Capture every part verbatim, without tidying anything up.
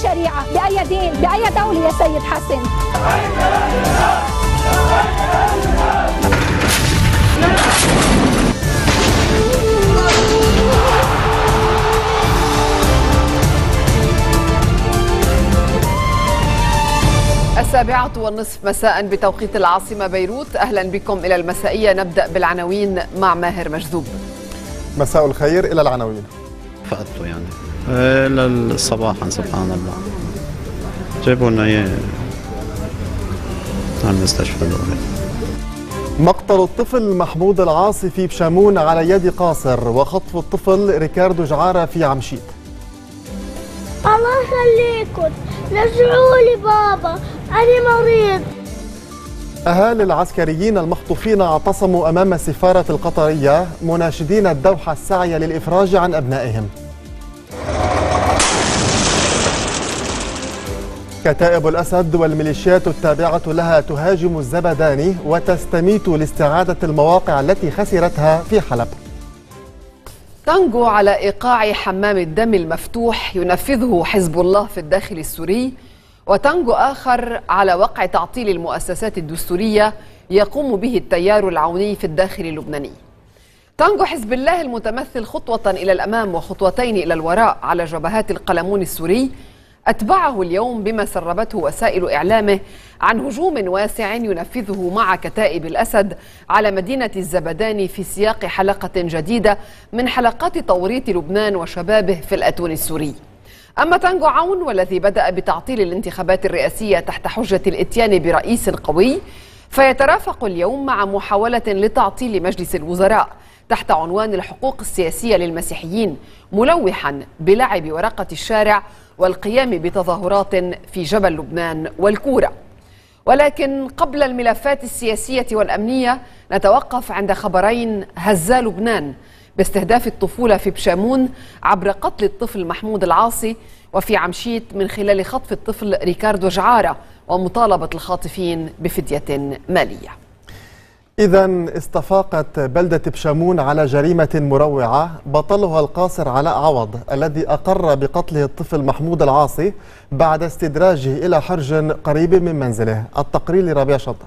شريعة؟ بأي دين؟ بأي دولة يا سيد حسن؟ السابعة والنصف مساء بتوقيت العاصمة بيروت. أهلا بكم إلى المسائية. نبدأ بالعناوين مع ماهر مجذوب. مساء الخير. إلى العناوين. فقدته يعني إلى الصباح سبحان الله جابوا لنا إياه على المستشفى الأولى. مقتل الطفل محمود العاصي في بشامون على يد قاصر، وخطف الطفل ريكاردو جعارة في عمشيت. الله يخليكم رجعوا لي بابا، أنا مريض. أهالي العسكريين المخطوفين اعتصموا أمام السفارة القطرية مناشدين الدوحة السعي للإفراج عن أبنائهم. كتائب الأسد والميليشيات التابعة لها تهاجم الزبداني وتستميت لاستعادة المواقع التي خسرتها في حلب. تانجو على إيقاع حمام الدم المفتوح ينفذه حزب الله في الداخل السوري، وتانجو آخر على وقع تعطيل المؤسسات الدستورية يقوم به التيار العوني في الداخل اللبناني. تانجو حزب الله المتمثل خطوة إلى الأمام وخطوتين إلى الوراء على جبهات القلمون السوري أتبعه اليوم بما سربته وسائل إعلامه عن هجوم واسع ينفذه مع كتائب الأسد على مدينة الزبداني في سياق حلقة جديدة من حلقات توريط لبنان وشبابه في الأتون السوري. أما تانجو عون والذي بدأ بتعطيل الانتخابات الرئاسية تحت حجة الإتيان برئيس قوي، فيترافق اليوم مع محاولة لتعطيل مجلس الوزراء تحت عنوان الحقوق السياسية للمسيحيين، ملوحا بلعب ورقة الشارع والقيام بتظاهرات في جبل لبنان والكورة. ولكن قبل الملفات السياسية والأمنية نتوقف عند خبرين هزا لبنان باستهداف الطفولة في بشامون عبر قتل الطفل محمود العاصي، وفي عمشيت من خلال خطف الطفل ريكاردو جعارة ومطالبة الخاطفين بفدية مالية. إذن استفاقت بلدة بشامون على جريمة مروعة بطلها القاصر علاء عوض الذي أقر بقتله الطفل محمود العاصي بعد استدراجه إلى حرج قريب من منزله. التقرير لربيع شطف.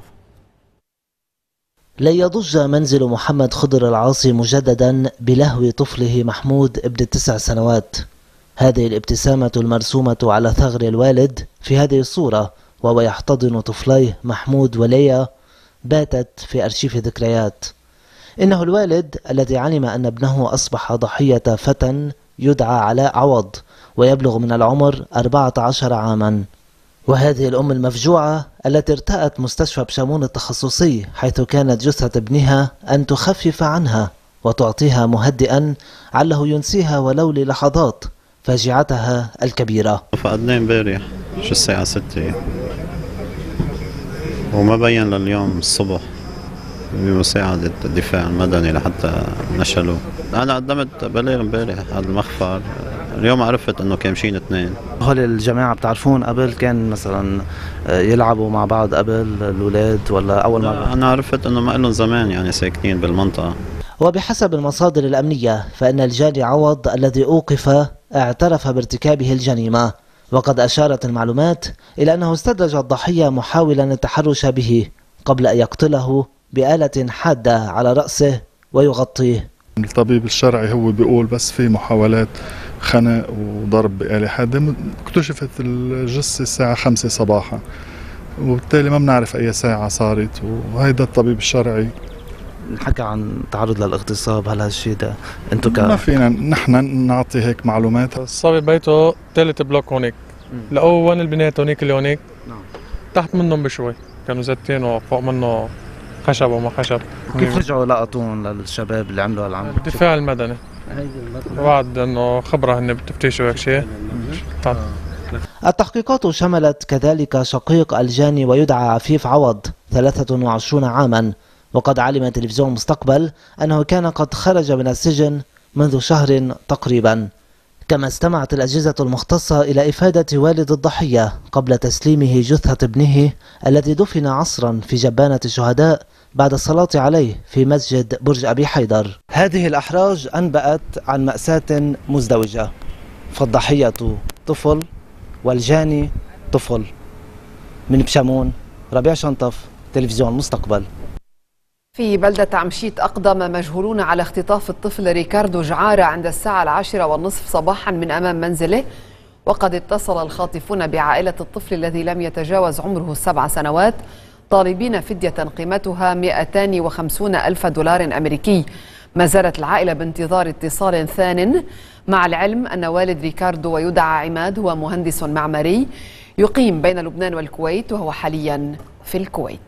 لن يضج منزل محمد خضر العاصي مجددا بلهو طفله محمود ابن التسع سنوات. هذه الابتسامة المرسومة على ثغر الوالد في هذه الصورة وهو يحتضن طفليه محمود وليا باتت في أرشيف ذكريات. إنه الوالد الذي علم أن ابنه أصبح ضحية فتى يدعى علاء عوض ويبلغ من العمر أربعة عشر عاما، وهذه الأم المفجوعة التي ارتأت مستشفى بشامون التخصصي حيث كانت جثة ابنها أن تخفف عنها وتعطيها مهدئا عله ينسيها ولو للحظات فاجعتها الكبيرة. فقدناه امبارح شو الساعة ستة وما بين لليوم الصبح بمساعدة الدفاع المدني لحتى نشلوه. أنا قدمت بلاغ امبارح على المخفر، اليوم عرفت انه كان مشين اثنين. هول الجماعة بتعرفون قبل كان مثلا يلعبوا مع بعض قبل الأولاد ولا أول مرة؟ أنا عرفت انه ما لهم زمان يعني ساكنين بالمنطقة. وبحسب المصادر الأمنية فإن الجاني عوض الذي أوقف اعترف بارتكابه الجريمة، وقد أشارت المعلومات إلى أنه استدرج الضحية محاولا التحرش به قبل أن يقتله بآلة حادة على رأسه ويغطيه. الطبيب الشرعي هو بيقول بس في محاولات خنق وضرب بآلة حادة. اكتشفت الجثة الساعة خمسة صباحا وبالتالي ما بنعرف أي ساعة صارت، وهيدا الطبيب الشرعي نحكى عن تعرض للاغتصاب. هل هالشيء ده انتم ك ما فينا نحن نعطي هيك معلومات. الصبي بيته ثالث بلوك هونيك، لقوه وين البنات هونيك اللي هونيك تحت منهم بشوي، كانوا زتين وفوق منه خشب وما خشب. كيف رجعوا لقطون للشباب اللي عملوا هالعمل؟ الدفاع المدني وعد انه خبره هن بتفتيش وهيك شيء. التحقيقات شملت كذلك شقيق الجاني ويدعى عفيف عوض ثلاثة وعشرين عاما، وقد علم تلفزيون مستقبل أنه كان قد خرج من السجن منذ شهر تقريبا. كما استمعت الأجهزة المختصة إلى إفادة والد الضحية قبل تسليمه جثة ابنه الذي دفن عصرا في جبانة الشهداء بعد الصلاة عليه في مسجد برج أبي حيدر. هذه الأحراج أنبأت عن مأساة مزدوجة، فالضحية طفل والجاني طفل. من بشمون، ربيع شنطف، تلفزيون مستقبل. في بلدة عمشيت أقدم مجهولون على اختطاف الطفل ريكاردو جعارة عند الساعة العاشرة والنصف صباحا من أمام منزله، وقد اتصل الخاطفون بعائلة الطفل الذي لم يتجاوز عمره السبع سنوات طالبين فدية قيمتها مئتين وخمسين ألف دولار أمريكي. ما زالت العائلة بانتظار اتصال ثان، مع العلم أن والد ريكاردو ويدعى عماد هو مهندس معماري يقيم بين لبنان والكويت، وهو حاليا في الكويت.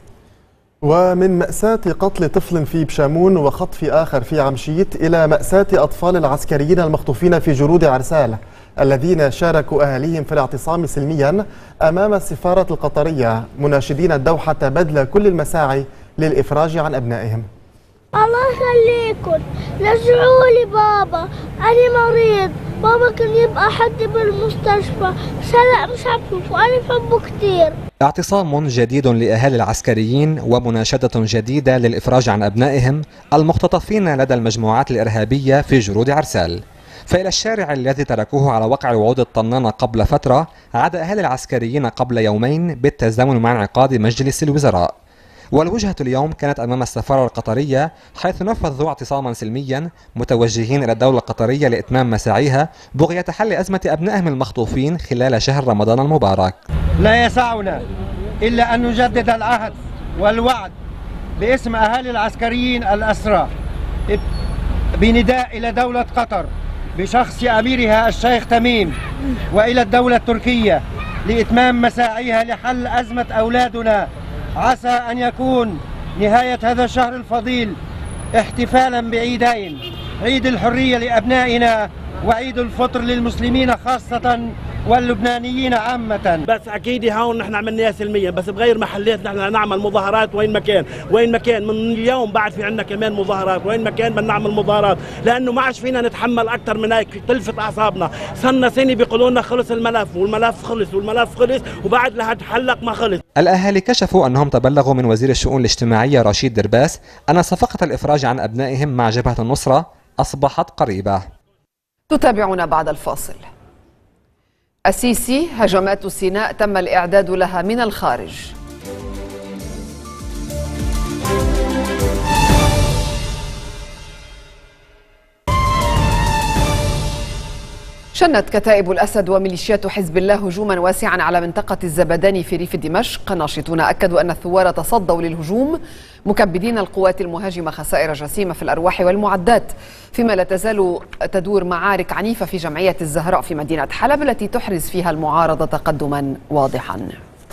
ومن مأساة قتل طفل في بشامون وخطف آخر في عمشيت إلى مأساة أطفال العسكريين المخطوفين في جرود عرسال الذين شاركوا أهاليهم في الاعتصام سلميا أمام السفارة القطرية، مناشدين الدوحة بذل كل المساعي للإفراج عن أبنائهم. الله يخليكم، رجعوا لي بابا، أنا مريض، بابا كان يبقى حد بالمستشفى، بس هلا مش عارفه، وأنا بحبه كتير. اعتصام جديد لأهالي العسكريين ومناشدة جديدة للإفراج عن أبنائهم المختطفين لدى المجموعات الإرهابية في جرود عرسال. فإلى الشارع الذي تركوه على وقع وعود الطنانة قبل فترة عاد أهالي العسكريين قبل يومين بالتزامن مع انعقاد مجلس الوزراء. والوجهة اليوم كانت أمام السفارة القطرية، حيث نفذوا اعتصاما سلميا متوجهين إلى الدولة القطرية لإتمام مساعيها بغية حل أزمة أبنائهم المخطوفين خلال شهر رمضان المبارك. لا يسعنا إلا أن نجدد العهد والوعد باسم أهالي العسكريين الأسرى بنداء إلى دولة قطر بشخص أميرها الشيخ تميم وإلى الدولة التركية لإتمام مساعيها لحل أزمة أولادنا. عسى أن يكون نهاية هذا الشهر الفضيل احتفالا بعيدين، عيد الحرية لأبنائنا وعيد الفطر للمسلمين خاصة واللبنانيين عامة. بس أكيد هون نحن عملناها سلميا، بس بغير محلات نحن نعمل مظاهرات وين ما كان، وين ما كان من اليوم بعد في عندنا كمان مظاهرات، وين ما كان بدنا نعمل مظاهرات، لأنه ما عادش فينا نتحمل أكثر من هيك، تلفت أعصابنا. صرنا سنة بيقولوا لنا خلص الملف، والملف خلص والملف خلص وبعد لهاد حلق ما خلص. الأهالي كشفوا أنهم تبلغوا من وزير الشؤون الاجتماعية رشيد درباس أن صفقة الإفراج عن أبنائهم مع جبهة النصرة أصبحت قريبة. تتابعون بعد الفاصل. السيسي: هجمات سيناء تم الإعداد لها من الخارج. شنت كتائب الأسد وميليشيات حزب الله هجوما واسعا على منطقة الزبداني في ريف دمشق. ناشطون أكدوا أن الثوار تصدوا للهجوم مكبدين القوات المهاجمة خسائر جسيمة في الأرواح والمعدات، فيما لا تزال تدور معارك عنيفة في جمعية الزهراء في مدينة حلب التي تحرز فيها المعارضة تقدما واضحا.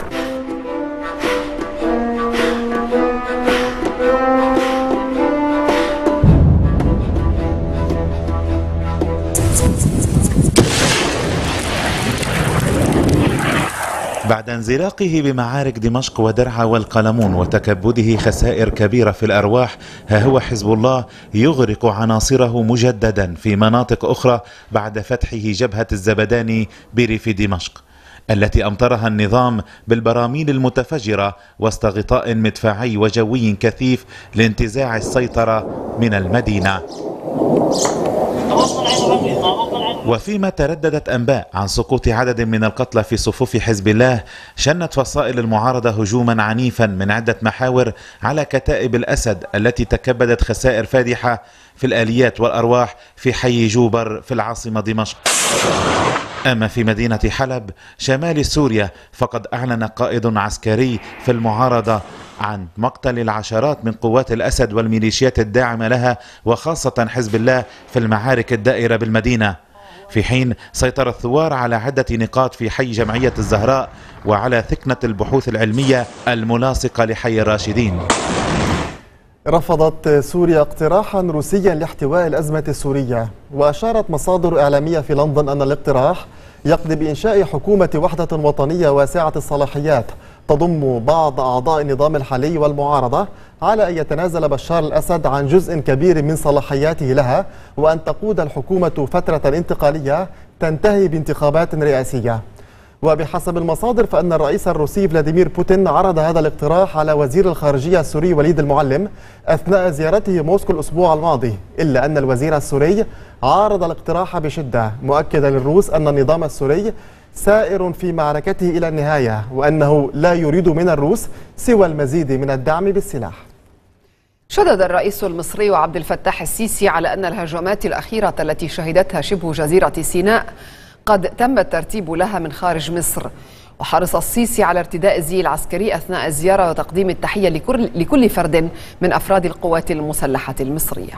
بعد انزلاقه بمعارك دمشق ودرعا والقلمون وتكبده خسائر كبيرة في الأرواح، ها هو حزب الله يغرق عناصره مجددا في مناطق أخرى بعد فتحه جبهة الزبداني بريف دمشق التي أمطرها النظام بالبراميل المتفجرة وسط غطاء مدفعي وجوي كثيف لانتزاع السيطرة من المدينة. وفيما ترددت أنباء عن سقوط عدد من القتلى في صفوف حزب الله، شنت فصائل المعارضة هجوما عنيفا من عدة محاور على كتائب الأسد التي تكبدت خسائر فادحة في الآليات والأرواح في حي جوبر في العاصمة دمشق. أما في مدينة حلب شمال سوريا فقد أعلن قائد عسكري في المعارضة عن مقتل العشرات من قوات الأسد والميليشيات الداعمة لها وخاصة حزب الله في المعارك الدائرة بالمدينة، في حين سيطر الثوار على عدة نقاط في حي جمعية الزهراء وعلى ثكنة البحوث العلمية الملاصقة لحي الراشدين. رفضت سوريا اقتراحا روسيا لاحتواء الأزمة السورية، وأشارت مصادر إعلامية في لندن أن الاقتراح يقضي بإنشاء حكومة وحدة وطنية واسعة الصلاحيات تضم بعض أعضاء النظام الحالي والمعارضة، على أن يتنازل بشار الأسد عن جزء كبير من صلاحياته لها، وأن تقود الحكومة فترة انتقالية تنتهي بانتخابات رئاسية. وبحسب المصادر فإن الرئيس الروسي فلاديمير بوتين عرض هذا الاقتراح على وزير الخارجية السوري وليد المعلم أثناء زيارته موسكو الأسبوع الماضي، إلا أن الوزير السوري عارض الاقتراح بشدة، مؤكدا للروس أن النظام السوري سائر في معركته إلى النهاية، وأنه لا يريد من الروس سوى المزيد من الدعم بالسلاح. شدد الرئيس المصري عبد الفتاح السيسي على أن الهجمات الأخيرة التي شهدتها شبه جزيرة سيناء قد تم الترتيب لها من خارج مصر. وحرص السيسي على ارتداء الزي العسكري أثناء الزيارة وتقديم التحية لكل فرد من أفراد القوات المسلحة المصرية.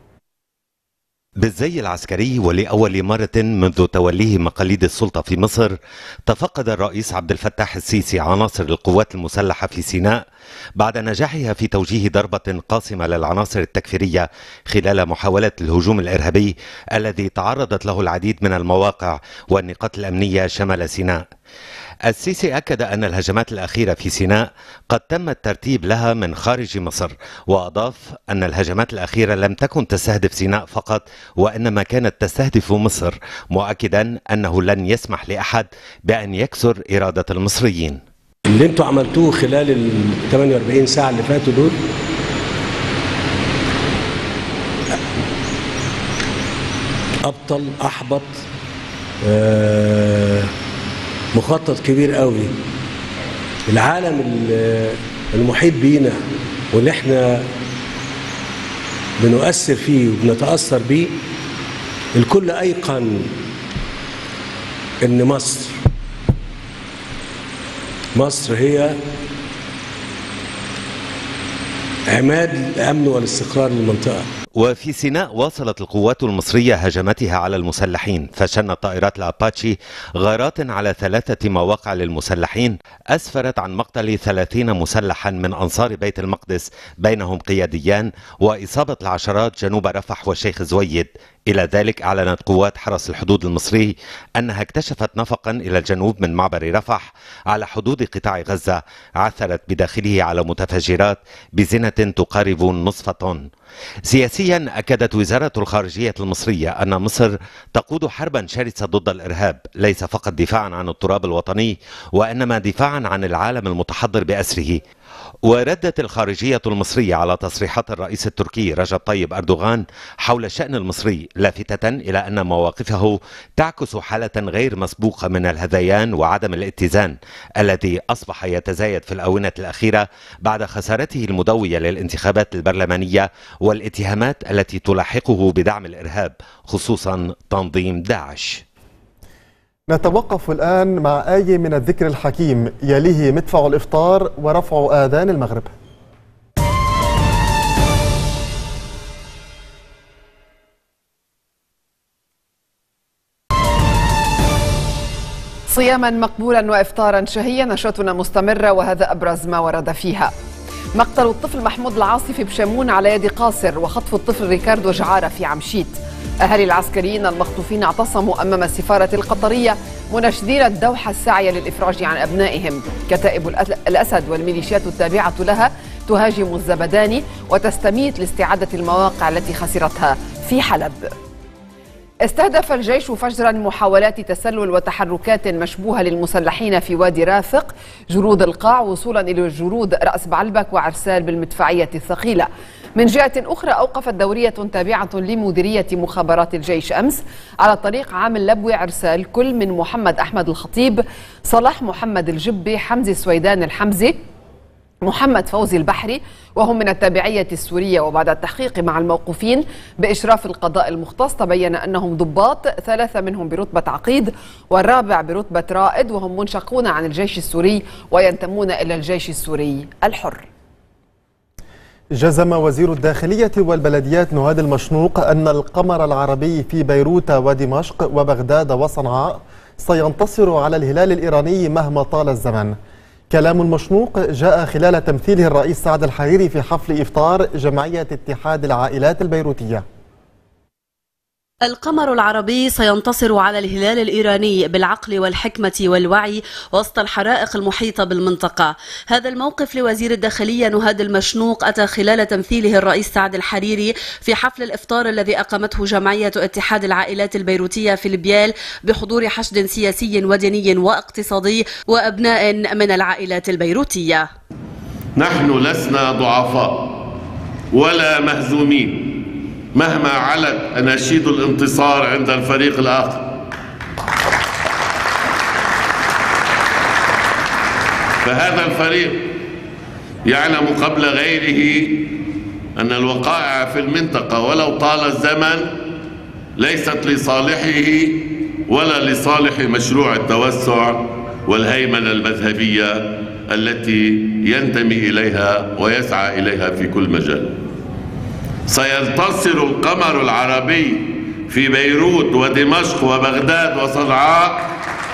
بالزي العسكري ولأول مرة منذ توليه مقاليد السلطة في مصر، تفقد الرئيس عبد الفتاح السيسي عناصر القوات المسلحة في سيناء بعد نجاحها في توجيه ضربة قاصمة للعناصر التكفيرية خلال محاولة الهجوم الإرهابي الذي تعرضت له العديد من المواقع والنقاط الأمنية شمال سيناء. السيسي أكد أن الهجمات الأخيرة في سيناء قد تم الترتيب لها من خارج مصر، وأضاف أن الهجمات الأخيرة لم تكن تستهدف سيناء فقط وإنما كانت تستهدف مصر، مؤكدا أنه لن يسمح لأحد بأن يكسر إرادة المصريين. اللي انتوا عملتوه خلال ال ثمانية وأربعين ساعة اللي فاتوا دول أبطل أحبط آه مخطط كبير قوي. العالم المحيط بينا واللي احنا بنؤثر فيه وبنتأثر بيه، الكل أيقن إن مصر مصر هي عماد الأمن والاستقرار للمنطقة. وفي سيناء واصلت القوات المصرية هجماتها على المسلحين، فشنت طائرات الأباتشي غارات على ثلاثة مواقع للمسلحين أسفرت عن مقتل ثلاثين مسلحا من أنصار بيت المقدس بينهم قياديان، وإصابة العشرات جنوب رفح والشيخ زويد. إلى ذلك أعلنت قوات حرس الحدود المصري أنها اكتشفت نفقا إلى الجنوب من معبر رفح على حدود قطاع غزة عثرت بداخله على متفجرات بزنة تقارب نصف طن. سياسيا أكدت وزارة الخارجية المصرية أن مصر تقود حربا شرسة ضد الإرهاب، ليس فقط دفاعا عن التراب الوطني وإنما دفاعا عن العالم المتحضر بأسره. وردت الخارجية المصرية على تصريحات الرئيس التركي رجب طيب أردوغان حول الشأن المصري، لافتة إلى أن مواقفه تعكس حالة غير مسبوقة من الهذيان وعدم الاتزان الذي أصبح يتزايد في الآونة الأخيرة بعد خسارته المدوية للانتخابات البرلمانية والاتهامات التي تلاحقه بدعم الإرهاب خصوصا تنظيم داعش. نتوقف الآن مع آية من الذكر الحكيم يليه مدفع الإفطار ورفع آذان المغرب. صياما مقبولا وإفطارا شهيا، نشرتنا مستمرة وهذا أبرز ما ورد فيها. مقتل الطفل محمود العاصي في بشمون على يد قاصر، وخطف الطفل ريكاردو جعارة في عمشيت. أهالي العسكريين المخطوفين اعتصموا أمام السفارة القطرية مناشدين الدوحة الساعية للإفراج عن أبنائهم. كتائب الأسد والميليشيات التابعة لها تهاجم الزبداني وتستميت لاستعادة المواقع التي خسرتها في حلب. استهدف الجيش فجرا محاولات تسلل وتحركات مشبوهة للمسلحين في وادي رافق جرود القاع وصولا إلى جرود رأس بعلبك وعرسال بالمدفعية الثقيلة. من جهة أخرى أوقفت دورية تابعة لمديرية مخابرات الجيش أمس على طريق عامل لبوي عرسال كل من محمد أحمد الخطيب، صلاح محمد الجبي، حمزي سويدان الحمزي، محمد فوزي البحري، وهم من التابعية السورية. وبعد التحقيق مع الموقوفين بإشراف القضاء المختص تبين أنهم ضباط، ثلاثة منهم برتبة عقيد والرابع برتبة رائد، وهم منشقون عن الجيش السوري وينتمون إلى الجيش السوري الحر. جزم وزير الداخلية والبلديات نهاد المشنوق أن القمر العربي في بيروت ودمشق وبغداد وصنعاء سينتصر على الهلال الإيراني مهما طال الزمن. كلام المشنوق جاء خلال تمثيله الرئيس سعد الحريري في حفل إفطار جمعية اتحاد العائلات البيروتية. القمر العربي سينتصر على الهلال الإيراني بالعقل والحكمة والوعي وسط الحرائق المحيطة بالمنطقة. هذا الموقف لوزير الداخلية نهاد المشنوق أتى خلال تمثيله الرئيس سعد الحريري في حفل الإفطار الذي أقامته جمعية اتحاد العائلات البيروتية في البيال بحضور حشد سياسي وديني واقتصادي وأبناء من العائلات البيروتية. نحن لسنا ضعفاء ولا مهزومين مهما علت أناشيد الانتصار عند الفريق الآخر. فهذا الفريق يعلم قبل غيره أن الوقائع في المنطقة ولو طال الزمن ليست لصالحه ولا لصالح مشروع التوسع والهيمنة المذهبية التي ينتمي إليها ويسعى إليها في كل مجال. سينتصر القمر العربي في بيروت ودمشق وبغداد وصنعاء.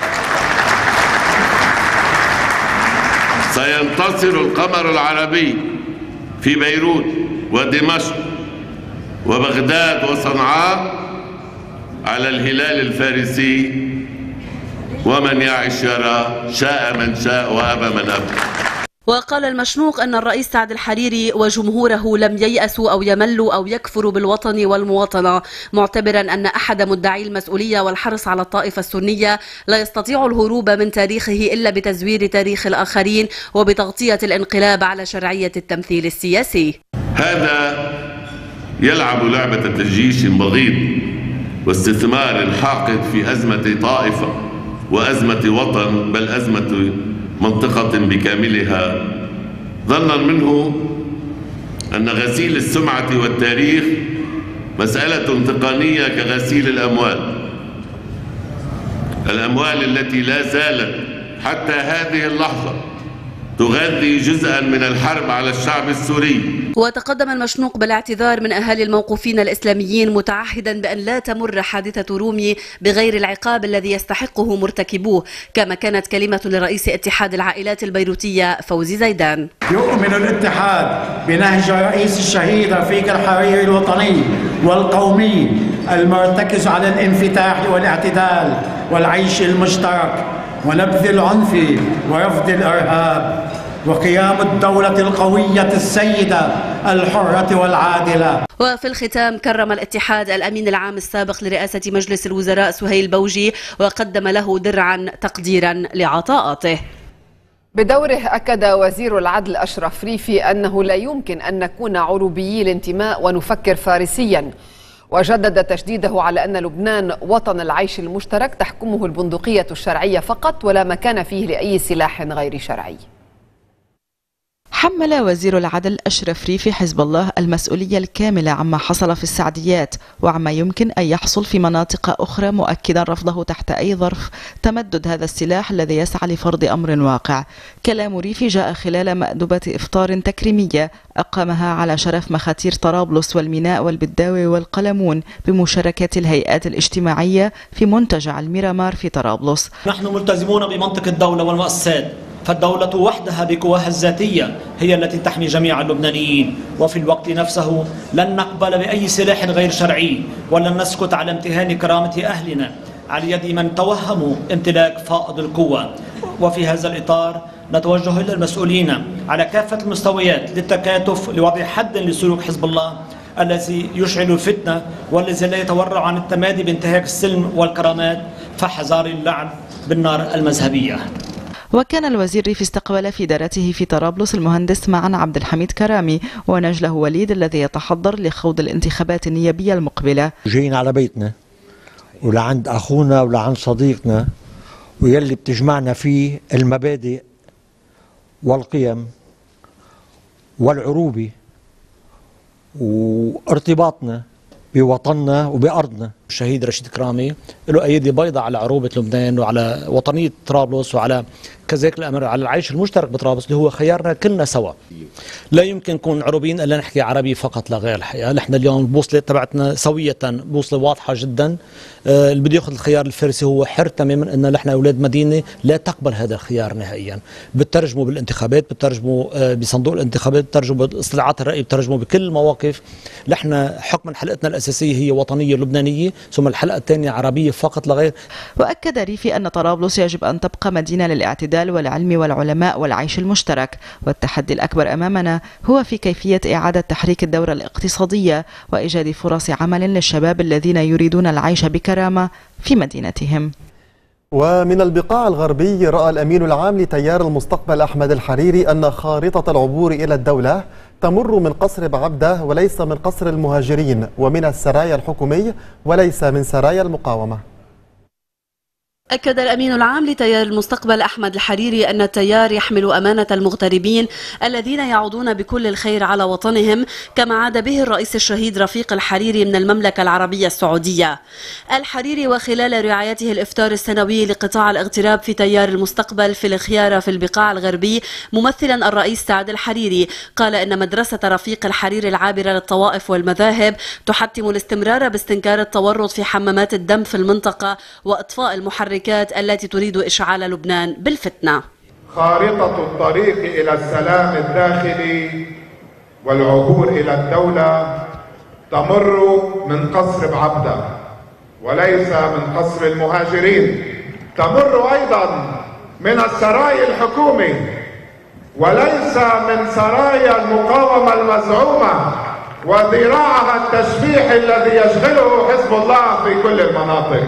سينتصر القمر العربي في بيروت ودمشق وبغداد وصنعاء على الهلال الفارسي، ومن يعش يرى، شاء من شاء وأبى من أبى. وقال المشنوق أن الرئيس سعد الحريري وجمهوره لم ييأسوا أو يملوا أو يكفروا بالوطن والمواطنة، معتبرا أن أحد مدعي المسؤولية والحرص على الطائفة السنية لا يستطيع الهروب من تاريخه إلا بتزوير تاريخ الآخرين وبتغطية الانقلاب على شرعية التمثيل السياسي. هذا يلعب لعبة تجيش بغيض واستثمار حاقد في أزمة طائفة وأزمة وطن، بل أزمة منطقة بكاملها، ظنا منه أن غسيل السمعة والتاريخ مسألة تقنية كغسيل الأموال، الأموال التي لا زالت حتى هذه اللحظة تغذي جزءا من الحرب على الشعب السوري. وتقدم المشنوق بالاعتذار من أهالي الموقوفين الإسلاميين، متعهدا بأن لا تمر حادثة رومي بغير العقاب الذي يستحقه مرتكبوه، كما كانت كلمة لرئيس اتحاد العائلات البيروتية فوزي زيدان. يؤمن الاتحاد بنهج رئيس الشهيد رفيق الحريري الوطني والقومي المرتكز على الانفتاح والاعتدال والعيش المشترك ونبذ العنف ورفض الإرهاب وقيام الدولة القوية السيدة الحرة والعادلة. وفي الختام كرم الاتحاد الأمين العام السابق لرئاسة مجلس الوزراء سهيل بوجي وقدم له درعا تقديرا لعطاءاته. بدوره أكد وزير العدل أشرف ريفي أنه لا يمكن أن نكون عروبيي الانتماء ونفكر فارسيا، وجدد تشديده على أن لبنان وطن العيش المشترك تحكمه البندقية الشرعية فقط ولا مكان فيه لأي سلاح غير شرعي. حمل وزير العدل أشرف ريفي حزب الله المسؤولية الكاملة عما حصل في السعديات وعما يمكن أن يحصل في مناطق أخرى، مؤكدا رفضه تحت أي ظرف تمدد هذا السلاح الذي يسعى لفرض أمر واقع. كلام ريفي جاء خلال مأدبة إفطار تكريمية أقامها على شرف مخاتير طرابلس والميناء والبداوي والقلمون بمشاركة الهيئات الاجتماعية في منتجع الميرامار في طرابلس. نحن ملتزمون بمنطق الدولة والمؤسسات، فالدولة وحدها بقواها الذاتية هي التي تحمي جميع اللبنانيين، وفي الوقت نفسه لن نقبل بأي سلاح غير شرعي ولن نسكت على امتهان كرامة أهلنا على يد من توهموا امتلاك فائض القوة. وفي هذا الإطار نتوجه إلى المسؤولين على كافة المستويات للتكاتف لوضع حد لسلوك حزب الله الذي يشعل الفتنة والذي لا يتورع عن التمادي بانتهاك السلم والكرامات، فحذار اللعب بالنار المذهبية. وكان الوزير ريفي استقبل في دارته في طرابلس المهندس معن عبد الحميد كرامي ونجله وليد الذي يتحضر لخوض الانتخابات النيابية المقبلة. جايين على بيتنا ولعند أخونا ولعند صديقنا ويلي بتجمعنا فيه المبادئ والقيم والعروبة وارتباطنا بوطننا وبأرضنا. الشهيد رشيد كرامي له أيدي بيضاء على عروبة لبنان وعلى وطنية طرابلس وعلى كذلك الأمر على العيش المشترك بطرابلس اللي هو خيارنا كلنا سوا. لا يمكن نكون عروبيين إلا نحكي عربي فقط لا غير. الحقيقة نحن اليوم البوصلة تبعتنا سوية، بوصلة واضحة جدا. آه اللي بده ياخذ الخيار الفارسي هو حر تماما، ان نحن اولاد مدينه لا تقبل هذا الخيار نهائيا. بترجموا بالانتخابات، بترجموا آه بصندوق الانتخابات، بترجموا باستطلاعات الراي، بترجموا بكل المواقف. نحن حكما حلقتنا الاساسيه هي وطنيه لبنانيه، ثم الحلقه الثانيه عربيه فقط لا غير. واكد ريفي ان طرابلس يجب ان تبقى مدينه للاعتدال والعلم والعلماء والعيش المشترك، والتحدي الاكبر امامنا هو في كيفيه اعاده تحريك الدوره الاقتصاديه وايجاد فرص عمل للشباب الذين يريدون العيش بكرامه في مدينتهم. ومن البقاع الغربي رأى الأمين العام لتيار المستقبل أحمد الحريري أن خارطة العبور إلى الدولة تمر من قصر بعبدة وليس من قصر المهاجرين، ومن السرايا الحكومي وليس من سرايا المقاومة. أكد الأمين العام لتيار المستقبل أحمد الحريري أن التيار يحمل أمانة المغتربين الذين يعودون بكل الخير على وطنهم، كما عاد به الرئيس الشهيد رفيق الحريري من المملكة العربية السعودية. الحريري وخلال رعايته الإفطار السنوي لقطاع الاغتراب في تيار المستقبل في الخيارة في البقاع الغربي، ممثلا الرئيس سعد الحريري، قال إن مدرسة رفيق الحريري العابرة للطوائف والمذاهب تحتم الاستمرار باستنكار التورط في حمامات الدم في المنطقة وإطفاء المحركات التي تريد إشعال لبنان بالفتنة. خارطة الطريق إلى السلام الداخلي والعبور إلى الدولة تمر من قصر بعبدة وليس من قصر المهاجرين، تمر أيضا من السراي الحكومي وليس من سرايا المقاومة المزعومة وذراعها التشبيح الذي يشغله حزب الله في كل المناطق،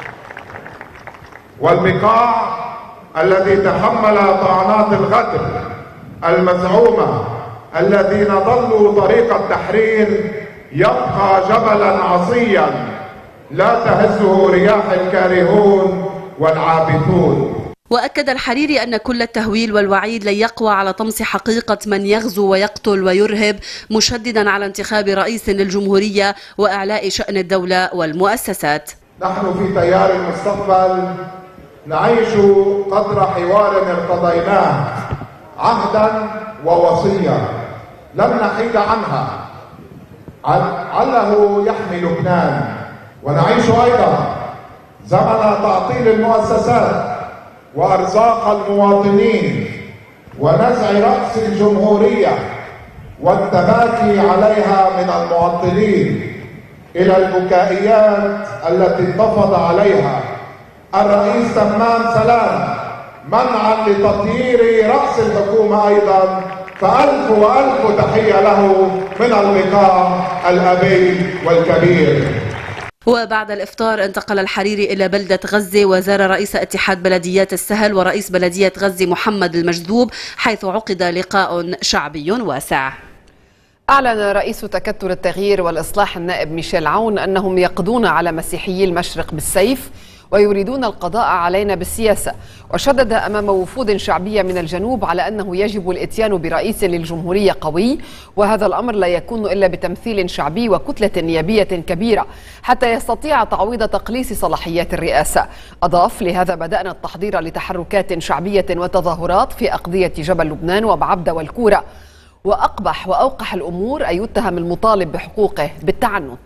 والبقاع الذي تحمل طعنات الغدر المزعومة الذين ضلوا طريق التحرير يبقى جبلا عصيا لا تهزه رياح الكارهون والعابثون. وأكد الحريري أن كل التهويل والوعيد لن يقوى على طمس حقيقة من يغزو ويقتل ويرهب، مشددا على انتخاب رئيس للجمهورية وإعلاء شأن الدولة والمؤسسات. نحن في تيار المستقبل نعيش قدر حوار ارتضيناه عهدا ووصية لن نحيد عنها، عله يحمي لبنان، ونعيش أيضا زمن تعطيل المؤسسات وأرزاق المواطنين ونزع رأس الجمهورية والتباكي عليها من المعطلين إلى البكائيات التي انتفض عليها الرئيس تمام سلام منعا لتطهير رأس الحكومة أيضا، فألف وألف تحية له من البقاع الأبي والكبير. وبعد الإفطار انتقل الحريري إلى بلدة غزة وزار رئيس اتحاد بلديات السهل ورئيس بلدية غزة محمد المجذوب، حيث عقد لقاء شعبي واسع. أعلن رئيس تكتل التغيير والإصلاح النائب ميشيل عون أنهم يقضون على مسيحيي المشرق بالسيف ويريدون القضاء علينا بالسياسة، وشدد أمام وفود شعبية من الجنوب على أنه يجب الإتيان برئيس للجمهورية قوي، وهذا الأمر لا يكون إلا بتمثيل شعبي وكتلة نيابية كبيرة حتى يستطيع تعويض تقليص صلاحيات الرئاسة. أضاف: لهذا بدأنا التحضير لتحركات شعبية وتظاهرات في أقضية جبل لبنان وبعبدة والكورة، وأقبح وأوقح الأمور أن يتهم المطالب بحقوقه بالتعنت.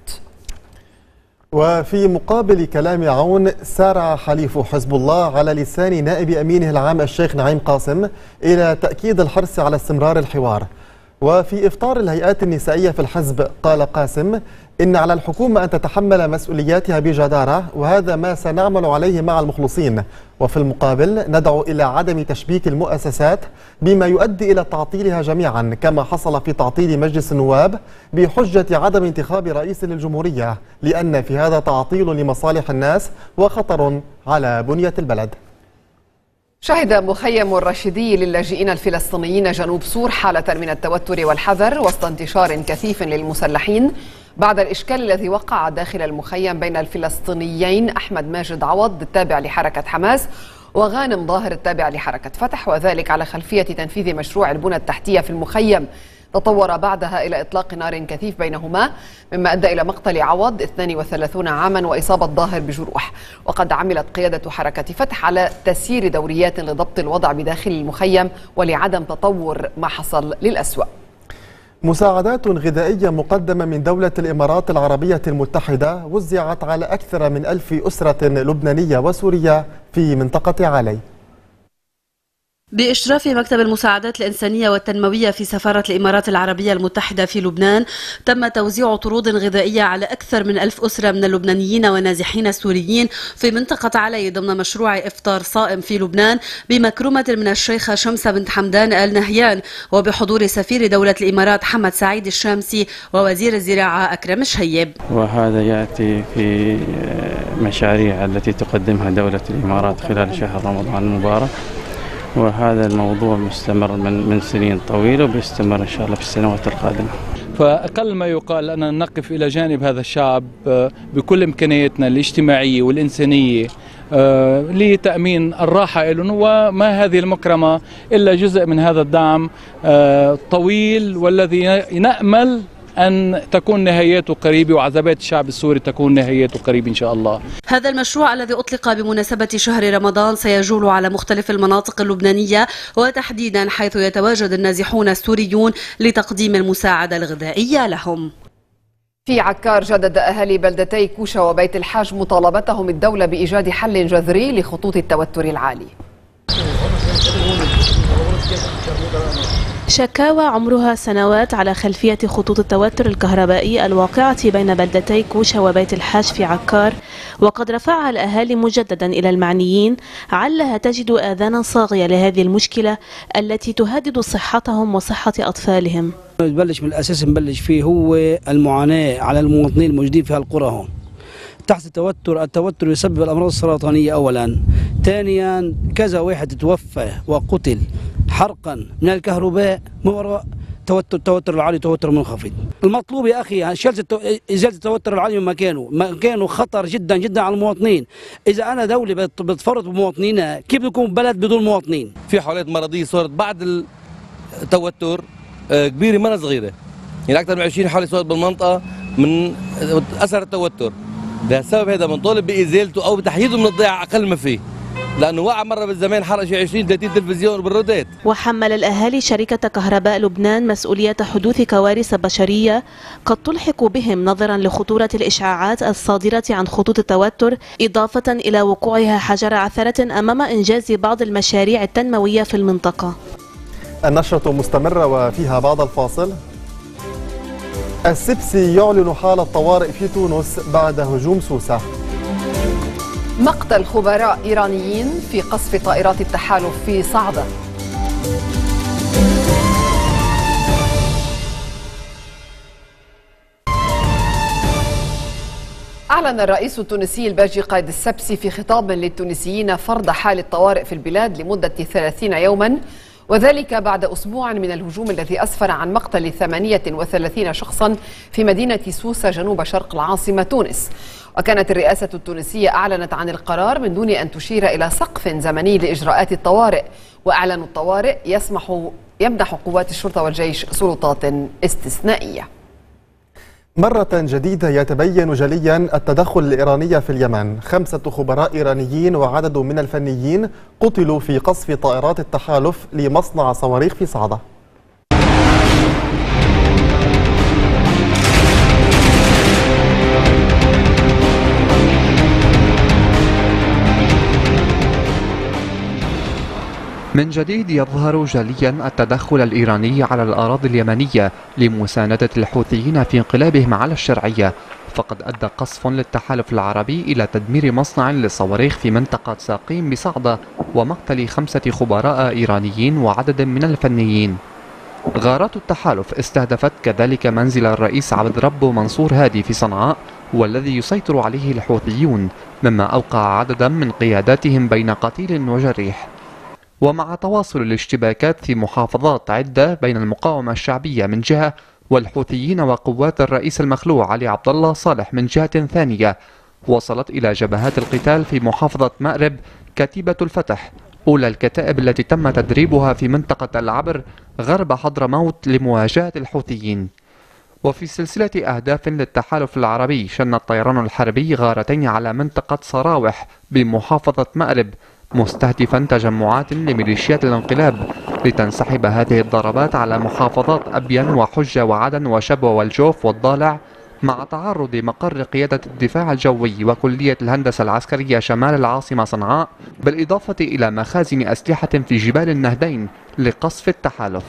وفي مقابل كلام عون، سارع حليف حزب الله على لسان نائب أمينه العام الشيخ نعيم قاسم إلى تأكيد الحرص على استمرار الحوار. وفي إفطار الهيئات النسائية في الحزب قال قاسم إن على الحكومة أن تتحمل مسؤولياتها بجدارة، وهذا ما سنعمل عليه مع المخلصين. وفي المقابل ندعو إلى عدم تشبيك المؤسسات بما يؤدي إلى تعطيلها جميعا، كما حصل في تعطيل مجلس النواب بحجة عدم انتخاب رئيس للجمهورية، لأن في هذا تعطيل لمصالح الناس وخطر على بنية البلد. شهد مخيم الرشيدي للاجئين الفلسطينيين جنوب سور حالة من التوتر والحذر وسط انتشار كثيف للمسلحين بعد الإشكال الذي وقع داخل المخيم بين الفلسطينيين أحمد ماجد عوض التابع لحركة حماس وغانم ظاهر التابع لحركة فتح، وذلك على خلفية تنفيذ مشروع البنى التحتية في المخيم. تطور بعدها إلى إطلاق نار كثيف بينهما، مما أدى إلى مقتل عوض اثنين وثلاثين عاما وإصابة ظاهر بجروح. وقد عملت قيادة حركة فتح على تسيير دوريات لضبط الوضع بداخل المخيم ولعدم تطور ما حصل للأسوأ. مساعدات غذائية مقدمة من دولة الإمارات العربية المتحدة وزعت على أكثر من ألف أسرة لبنانية وسورية في منطقة علي. بإشراف مكتب المساعدات الإنسانية والتنموية في سفارة الإمارات العربية المتحدة في لبنان، تم توزيع طرود غذائية على أكثر من ألف أسرة من اللبنانيين والنازحين السوريين في منطقة علي ضمن مشروع إفطار صائم في لبنان بمكرمة من الشيخة شمسة بنت حمدان آل نهيان، وبحضور سفير دولة الإمارات حمد سعيد الشامسي ووزير الزراعة أكرم شهيب. وهذا يأتي في مشاريع التي تقدمها دولة الإمارات خلال شهر رمضان المبارك، وهذا الموضوع مستمر من من سنين طويلة وبيستمر إن شاء الله في السنوات القادمة. فأقل ما يقال أننا نقف إلى جانب هذا الشعب بكل إمكانياتنا الاجتماعية والإنسانية لتأمين الراحة لهم، وما هذه المكرمة إلا جزء من هذا الدعم طويل والذي نأمل أن تكون نهايته قريبة، وعذابات الشعب السوري تكون نهايته قريبة إن شاء الله. هذا المشروع الذي أطلق بمناسبة شهر رمضان سيجول على مختلف المناطق اللبنانية، وتحديدا حيث يتواجد النازحون السوريون لتقديم المساعدة الغذائية لهم. في عكار جدد أهالي بلدتي كوشة وبيت الحاج مطالبتهم الدولة بإيجاد حل جذري لخطوط التوتر العالي. شكاوى عمرها سنوات على خلفية خطوط التوتر الكهربائي الواقعة بين بلدتي كوشة وبيت الحاج في عكار، وقد رفعها الأهالي مجددا إلى المعنيين علها تجد آذانا صاغية لهذه المشكلة التي تهدد صحتهم وصحة أطفالهم. نبلش من الأساس نبلش فيه هو المعاناة على المواطنين الموجودين في هالقرى هون تحت التوتر. التوتر يسبب الأمراض السرطانية أولا، ثانيا كذا واحد توفى وقتل حرقا من الكهرباء من وراء توتر التوتر العالي توتر منخفض. المطلوب يا أخي إزالة التوتر العالي من مكانه، مكانه خطر جدا جدا على المواطنين. إذا أنا دولة بتفرط بمواطنينها كيف بيكون بلد بدون مواطنين؟ في حالات مرضية صارت بعد التوتر كبيرة ما صغيرة، يعني أكثر من عشرين حالة صارت بالمنطقة من أثر التوتر. لهالسبب هذا بنطالب بإزالته أو بتحييده من الضياع أقل ما فيه، لأنه وقع مرة بالزمان حرق شي عشرين ثلاثين تلفزيون بالرودات. وحمل الأهالي شركة كهرباء لبنان مسؤولية حدوث كوارث بشرية قد تلحق بهم نظرا لخطورة الإشعاعات الصادرة عن خطوط التوتر، إضافة إلى وقوعها حجر عثرة أمام إنجاز بعض المشاريع التنموية في المنطقة. النشرة مستمرة وفيها بعد الفاصل. السبسي يعلن حالة طوارئ في تونس بعد هجوم سوسة. مقتل خبراء إيرانيين في قصف طائرات التحالف في صعدة. أعلن الرئيس التونسي الباجي قايد السبسي في خطاب للتونسيين فرض حالة طوارئ في البلاد لمدة ثلاثين يوما، وذلك بعد أسبوع من الهجوم الذي أسفر عن مقتل ثمانية وثلاثين شخصا في مدينة سوسة جنوب شرق العاصمة تونس. وكانت الرئاسة التونسية أعلنت عن القرار من دون أن تشير إلى سقف زمني لإجراءات الطوارئ، وإعلان الطوارئ يسمح يمنح قوات الشرطة والجيش سلطات استثنائية. مرة جديدة يتبين جليا التدخل الإيراني في اليمن. خمسة خبراء إيرانيين وعدد من الفنيين قتلوا في قصف طائرات التحالف لمصنع صواريخ في صعدة. من جديد يظهر جليا التدخل الإيراني على الأراضي اليمنية لمساندة الحوثيين في انقلابهم على الشرعية، فقد أدى قصف للتحالف العربي إلى تدمير مصنع للصواريخ في منطقة ساقيم بصعدة ومقتل خمسة خبراء إيرانيين وعدد من الفنيين. غارات التحالف استهدفت كذلك منزل الرئيس عبد ربه منصور هادي في صنعاء والذي يسيطر عليه الحوثيون، مما أوقع عددا من قياداتهم بين قتيل وجريح. ومع تواصل الاشتباكات في محافظات عدة بين المقاومة الشعبية من جهة والحوثيين وقوات الرئيس المخلوع علي عبد الله صالح من جهة ثانية، وصلت إلى جبهات القتال في محافظة مأرب كتيبة الفتح، أولى الكتائب التي تم تدريبها في منطقة العبر غرب حضرموت لمواجهة الحوثيين. وفي سلسلة أهداف للتحالف العربي شن الطيران الحربي غارتين على منطقة صراوح بمحافظة مأرب، مستهدفا تجمعات لميليشيات الانقلاب لتنسحب هذه الضربات على محافظات أبين وحجة وعدن وشبوة والجوف والضالع، مع تعرض مقر قيادة الدفاع الجوي وكلية الهندسة العسكرية شمال العاصمة صنعاء، بالإضافة إلى مخازن أسلحة في جبال النهدين لقصف التحالف.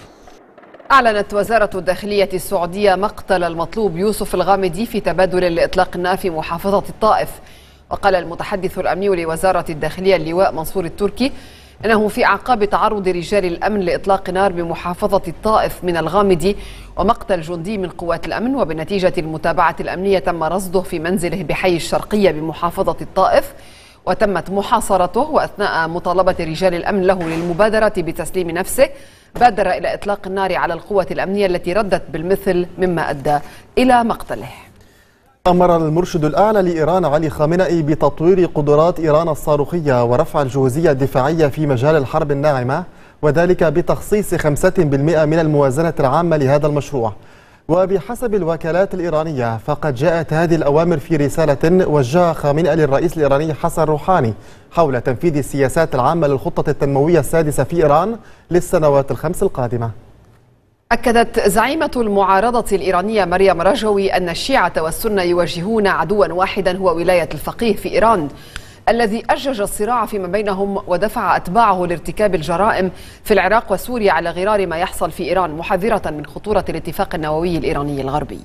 أعلنت وزارة الداخلية السعودية مقتل المطلوب يوسف الغامدي في تبادل لإطلاق النار في محافظة الطائف. وقال المتحدث الأمني لوزارة الداخلية اللواء منصور التركي أنه في أعقاب تعرض رجال الأمن لإطلاق نار بمحافظة الطائف من الغامدي ومقتل جندي من قوات الأمن، وبنتيجة المتابعة الأمنية تم رصده في منزله بحي الشرقية بمحافظة الطائف، وتمت محاصرته. وأثناء مطالبة رجال الأمن له للمبادرة بتسليم نفسه بادر إلى إطلاق النار على القوة الأمنية التي ردت بالمثل، مما أدى إلى مقتله. أمر المرشد الأعلى لإيران علي خامنئي بتطوير قدرات إيران الصاروخية ورفع الجهوزية الدفاعية في مجال الحرب الناعمة، وذلك بتخصيص خمسة بالمئة من الموازنة العامة لهذا المشروع. وبحسب الوكالات الإيرانية فقد جاءت هذه الأوامر في رسالة وجهها خامنئي للرئيس الإيراني حسن روحاني حول تنفيذ السياسات العامة للخطة التنموية السادسة في إيران للسنوات الخمس القادمة. أكدت زعيمة المعارضة الإيرانية مريم رجوي أن الشيعة والسنة يواجهون عدوا واحدا هو ولاية الفقيه في إيران، الذي أجج الصراع فيما بينهم ودفع أتباعه لارتكاب الجرائم في العراق وسوريا على غرار ما يحصل في إيران، محذرة من خطورة الاتفاق النووي الإيراني الغربي.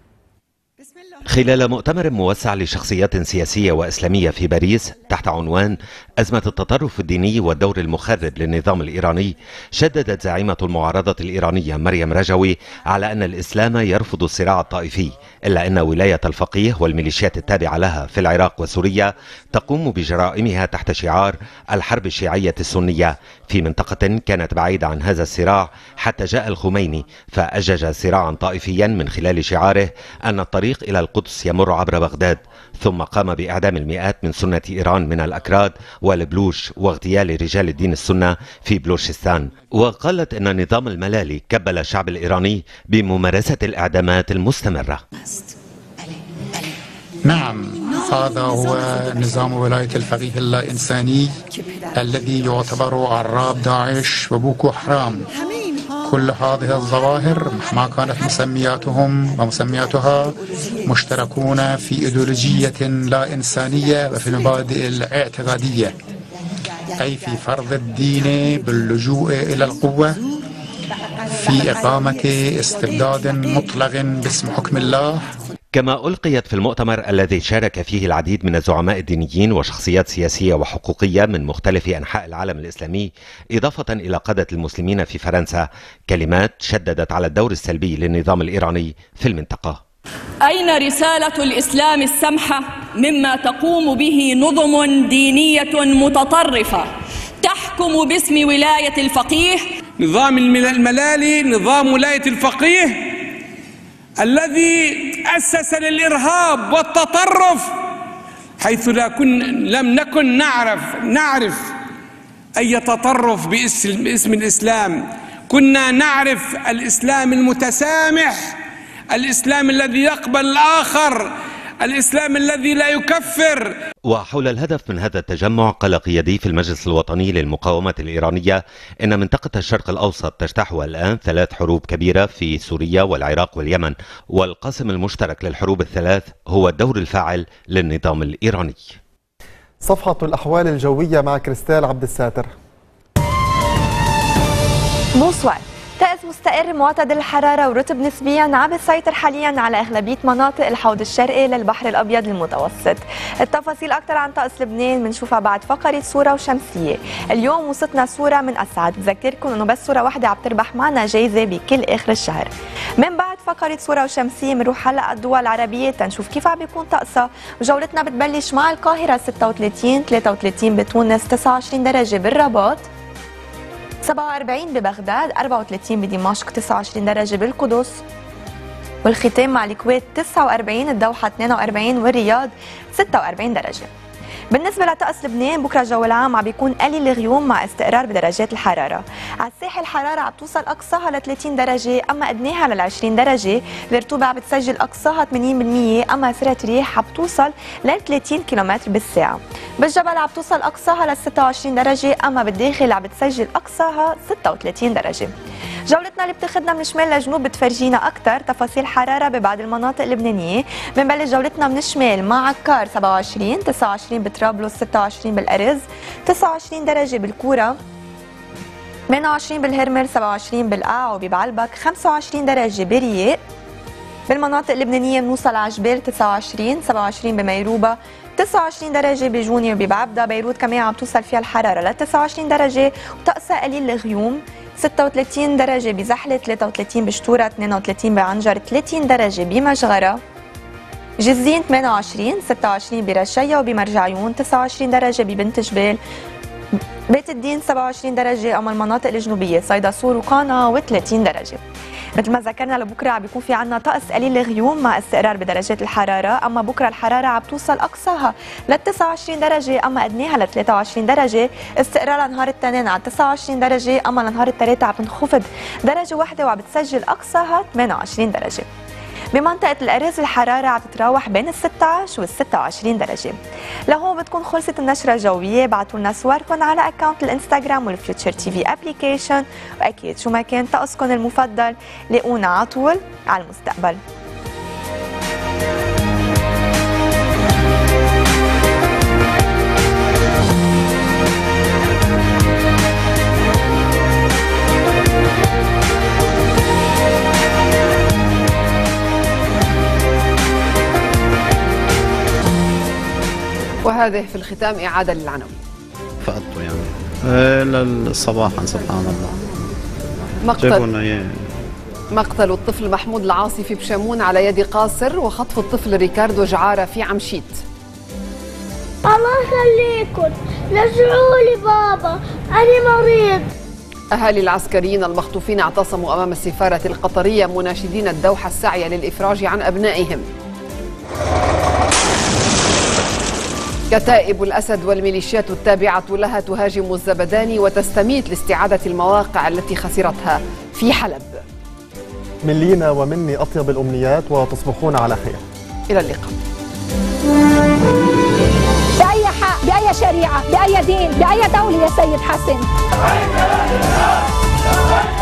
خلال مؤتمر موسع لشخصيات سياسية وإسلامية في باريس تحت عنوان أزمة التطرف الديني والدور المخرب للنظام الإيراني، شددت زعيمة المعارضة الإيرانية مريم رجوي على أن الإسلام يرفض الصراع الطائفي، إلا أن ولاية الفقيه والميليشيات التابعة لها في العراق وسوريا تقوم بجرائمها تحت شعار الحرب الشيعية السنية في منطقة كانت بعيدة عن هذا الصراع حتى جاء الخميني فأجج صراعا طائفيا من خلال شعاره أن الطريق إلى القدس يمر عبر بغداد، ثم قام بإعدام المئات من سنة إيران من الأكراد والبلوش واغتيال رجال الدين السنة في بلوشستان. وقالت أن نظام الملالي كبل الشعب الإيراني بممارسة الإعدامات المستمرة. نعم، هذا هو نظام ولاية الفقيه اللا إنساني الذي يعتبر عراب داعش وبوكو حرام. كل هذه الظواهر مهما كانت مسمياتهم ومسمياتها مشتركون في إيديولوجية لا إنسانية وفي المبادئ الاعتقادية، أي في فرض الدين باللجوء إلى القوة، في إقامة استبداد مطلق باسم حكم الله. كما ألقيت في المؤتمر الذي شارك فيه العديد من الزعماء الدينيين وشخصيات سياسية وحقوقية من مختلف أنحاء العالم الإسلامي، إضافة إلى قادة المسلمين في فرنسا، كلمات شددت على الدور السلبي للنظام الإيراني في المنطقة. أين رسالة الإسلام السمحة مما تقوم به نظم دينية متطرفة تحكم باسم ولاية الفقيه؟ نظام الملالي نظام ولاية الفقيه الذي أسس للإرهاب والتطرف، حيث لا كن لم نكن نعرف نعرف أي تطرف باسم, باسم الإسلام. كنا نعرف الإسلام المتسامح، الإسلام الذي يقبل الآخر، الإسلام الذي لا يكفر. وحول الهدف من هذا التجمع قال قيادي في المجلس الوطني للمقاومة الإيرانية إن منطقة الشرق الأوسط تجتاحها الآن ثلاث حروب كبيرة في سوريا والعراق واليمن، والقاسم المشترك للحروب الثلاث هو الدور الفاعل للنظام الإيراني. صفحة الأحوال الجوية مع كريستال عبد الساتر. بونسوار. طقس مستقر معتدل الحرارة ورطب نسبيا عم يسيطر حاليا على أغلبية مناطق الحوض الشرقي للبحر الأبيض المتوسط. التفاصيل أكثر عن طقس لبنان بنشوفها بعد فقرة صورة وشمسية. اليوم وصلتنا صورة من أسعد، بذكركم إنه بس صورة واحدة عم تربح معنا جايزة بكل آخر الشهر. من بعد فقرة صورة وشمسية بنروح هلا على الدول العربية تنشوف كيف عم بيكون طقسها، وجولتنا بتبلش مع القاهرة ستة وثلاثين، ثلاثة وثلاثين بتونس، تسعة وعشرين درجة بالرباط، سبعة وأربعين ببغداد، أربعة وثلاثين بدمشق، تسعة وعشرين درجة بالقدس، والختام مع الكويت تسعة وأربعين، الدوحة اثنين وأربعين، والرياض ستة وأربعين درجة. بالنسبة لطقس لبنان بكره الجو العام عم بيكون قليل الغيوم مع استقرار بدرجات الحرارة. على الساحل الحرارة عم توصل أقصاها ل ثلاثين درجة أما أدناها لل عشرين درجة، الرطوبة عم بتسجل أقصاها ثمانين بالمئة أما سرعة الرياح عم بتوصل ل ثلاثين كيلومتر بالساعة. بالجبل عم توصل أقصاها ل ستة وعشرين درجة أما بالداخل عم بتسجل أقصاها ستة وثلاثين درجة. جولتنا اللي بتاخذنا من شمال لجنوب بتفرجينا أكثر تفاصيل حرارة ببعض المناطق اللبنانية. بنبلش جولتنا من الشمال مع عكار سبعة وعشرين، تسعة وعشرين بطرابلس، ستة وعشرين بالأرز، تسعة وعشرين درجة بالكورة، ثمانية وعشرين بالهرمل، سبعة وعشرين بالقاع وببعلبك، خمسة وعشرين درجة برياق. بالمناطق اللبنانية بنوصل على جبال تسعة وعشرين، سبعة وعشرين بميروبة، تسعة وعشرين درجة بجوني وببعبدة. بيروت كمان عم توصل فيها الحرارة ل تسعة وعشرين درجة وطقسها قليل الغيوم، ستة وثلاثين درجة بزحلة، ثلاثة وثلاثين بشتورة، اثنين وثلاثين بعنجر، ثلاثين درجة بمجغرة. جزين ثمانية وعشرين، ستة وعشرين برشية وبمرجعيون، تسعة وعشرين درجة ببنت جبال. بيت الدين سبعة وعشرين درجة، أما المناطق الجنوبية صيدا سور وقانا وثلاثين درجة. مثل ما ذكرنا لبكره عم بيكون في عنا طقس قليل الغيوم مع استقرار بدرجات الحراره، اما بكره الحراره عم توصل اقصاها ل تسعة وعشرين درجه اما ادناها ل ثلاثة وعشرين درجه، استقرار لنهار الاثنين على تسعة وعشرين درجه اما لنهار الثلاثاء عم تنخفض درجه واحده وعم بتسجل اقصاها ثمانية وعشرين درجه. بمنطقة الأرز الحرارة عم تتراوح بين ال ستة عشر وال ستة وعشرين درجة. لهون بتكون خلصت النشرة الجوية، بعتوا لنا صوركم على أكاونت الانستغرام والفيوتشر تي في ابليكيشن، وأكيد شو ما كان طقسكم المفضل لاقونا على طول على المستقبل. وهذه في الختام إعادة للعناوين. فقدته يعني إيه للصباحا سبحان الله. مقتل مقتل الطفل محمود العاصي في بشمون على يد قاصر، وخطف الطفل ريكاردو جعارة في عمشيت. الله يخليكم رجعوا لي بابا أنا مريض. أهالي العسكريين المخطوفين اعتصموا أمام السفارة القطرية مناشدين الدوحة السعي للإفراج عن أبنائهم. كتائب الأسد والميليشيات التابعة لها تهاجم الزبداني وتستميت لاستعادة المواقع التي خسرتها في حلب. من لينا ومني أطيب الأمنيات وتصبحون على خير. إلى اللقاء. بأي حق، بأي شريعة، بأي دين، بأي دولة يا سيد حسن؟